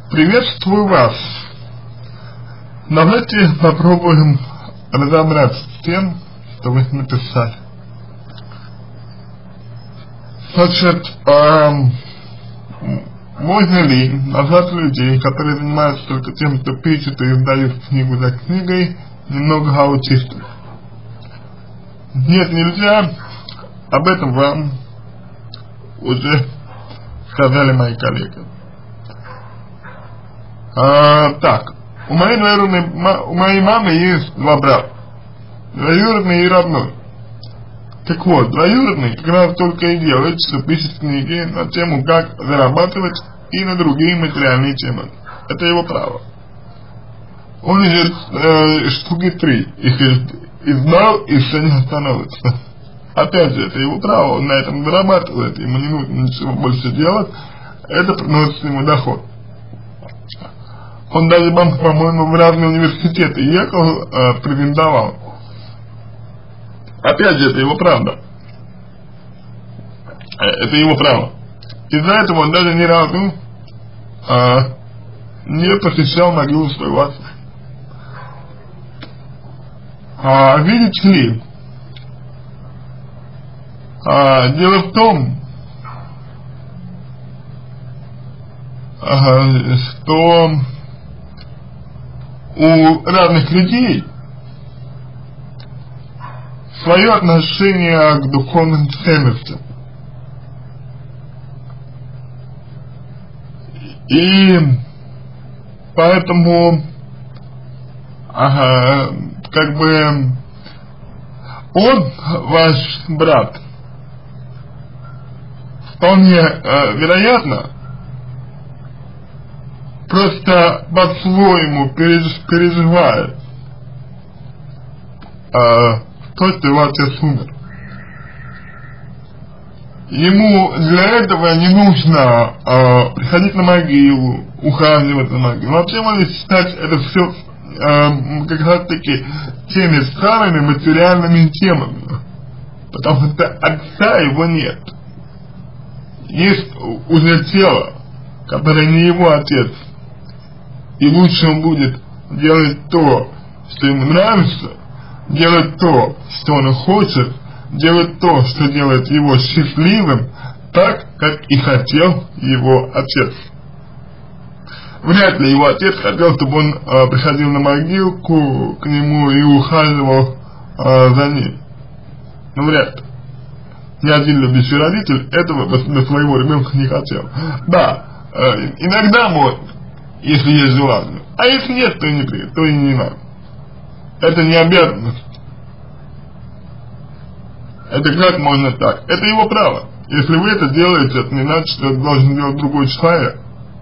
Приветствую вас. Давайте попробуем разобраться с тем, что вы написали. Значит, можно ли назвать людей, которые занимаются только тем, что пишут и издают книгу за книгой, немного аутистами? Нет, нельзя. Об этом вам уже сказали мои коллеги. Так, у моей мамы есть два брата, двоюродный и родной. Так вот, двоюродный как раз только и делает, что пишет книги на тему, как зарабатывать и на другие материальные темы. Это его право. Он уже штуки 3 их издал и все не остановится. Опять же, это его право, он на этом зарабатывает, ему не нужно ничего больше делать, это приносит ему доход. Он даже, по-моему, в разные университеты ехал, претендовал. Опять же, это его правда. Это его право. Из-за этого он даже ни разу не посещал могилу своего отца. Видите ли, дело в том, что у разных людей свое отношение к духовным ценностям. И поэтому, как бы, он, ваш брат, вполне вероятно, просто по-своему переживает то, что его отец умер. Ему для этого не нужно приходить на могилу, ухаживать за могилу. Вообще можно считать это все как раз таки теми старыми материальными темами, потому что отца его нет. Есть уже тело, которое не его отец, и лучше он будет делать то, что ему нравится, делать то, что он хочет, делать то, что делает его счастливым, так, как и хотел его отец. Вряд ли его отец хотел, чтобы он приходил на могилку к нему и ухаживал за ним. Ну, вряд ли. Ни один любящий родитель этого для своего ребенка не хотел. Да, иногда может, если есть желание. А если нет, то и не надо. Это не обязанность. Это как можно так? Это его право. Если вы это делаете, это не значит, что это должен делать другой человек.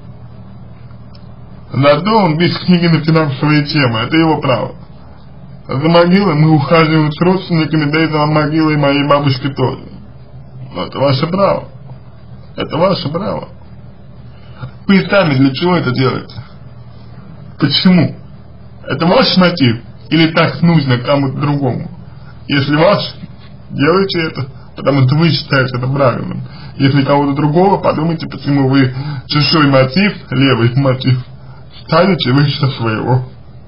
Зато он без книги на финансовые темы. Это его право. За могилой мы ухаживаем с родственниками, да и за могилой моей бабушки тоже. Но это ваше право. Это ваше право. Вы сами для чего это делаете? Почему? Это ваш мотив? Или так нужно кому-то другому? Если ваш, делайте это, потому что вы считаете это правильным. Если кого-то другого, подумайте, почему вы чужой мотив, левый мотив, ставите выше своего.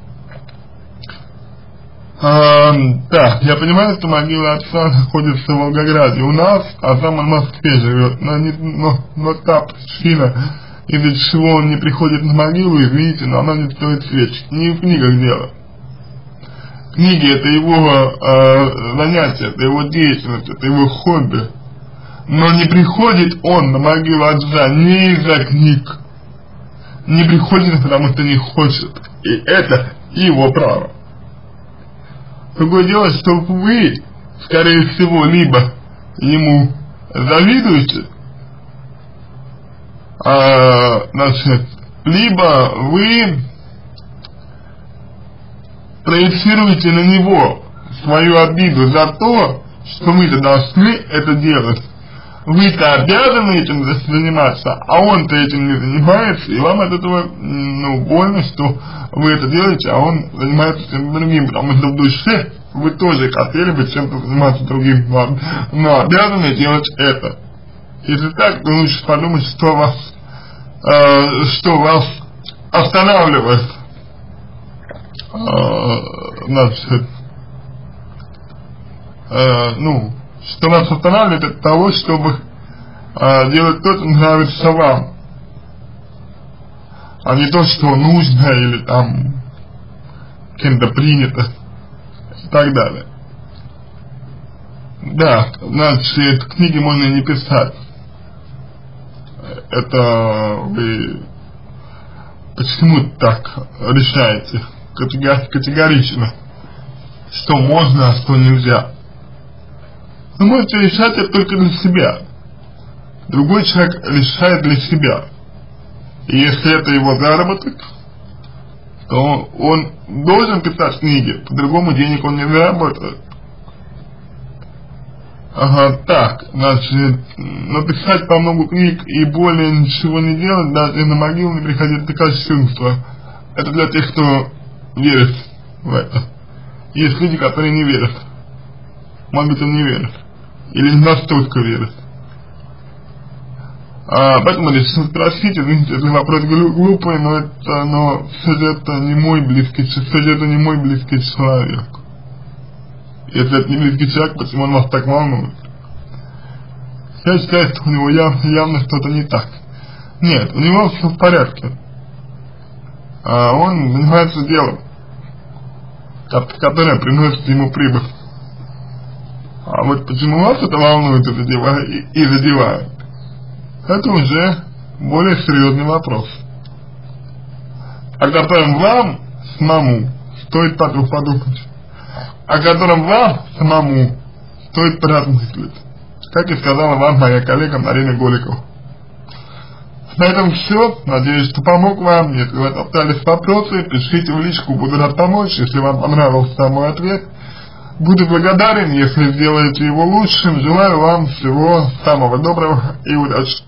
Да, я понимаю, что могила отца находится в Волгограде у нас, а сам он в Москве живет, но та причина, из-за чего он не приходит на могилу, извините, но она не стоит свеч. Не в книгах дело. Книги — это его занятие, это его деятельность, это его хобби. Но не приходит он на могилу отца не из-за книг. Не приходит, потому что не хочет. И это его право. Другое дело, что вы, скорее всего, либо ему завидуете, значит, либо вы проецируете на него свою обиду за то, что вы-то должны это делать. Вы-то обязаны этим заниматься, а он-то этим не занимается, и вам от этого, больно, что вы это делаете, а он занимается чем-то другим, потому что в душе вы тоже хотели бы чем-то заниматься другим, но обязаны делать это. Если так, то лучше подумать, что вас останавливает, значит, ну, что нас останавливает от того, чтобы делать то, что нравится вам, а не то, что нужно или там кем-то принято и так далее. Да, значит, книги можно не писать. Это вы почему так решаете категорично, что можно, а что нельзя? Вы можете решать это только для себя. Другой человек решает для себя. И если это его заработок, то он должен писать книги, по-другому денег он не заработает. Ага, так, значит, написать по много книг и более ничего не делать, даже на могилу не приходить, это кощунство. Это для тех, кто верит в это. Есть люди, которые не верят. Может быть, он не верит. Или не настолько верит. Поэтому решил спросить, извините, если вопрос глупый, но все же это не мой близкий человек. Если это не близкий человек, почему он вас так волнует? Я считаю, что у него явно что-то не так. Нет, у него все в порядке. Он занимается делом, которое приносит ему прибыль. А вот почему вас это волнует и задевает, это уже более серьезный вопрос, о котором вам самому стоит подумать, о котором вам самому стоит поразмыслить, как и сказала вам моя коллега Марина Голикова. На этом все. Надеюсь, что помог вам. Если у вас остались вопросы, пишите в личку, буду рад помочь. Если вам понравился мой ответ, буду благодарен, если сделаете его лучшим. Желаю вам всего самого доброго и удачи.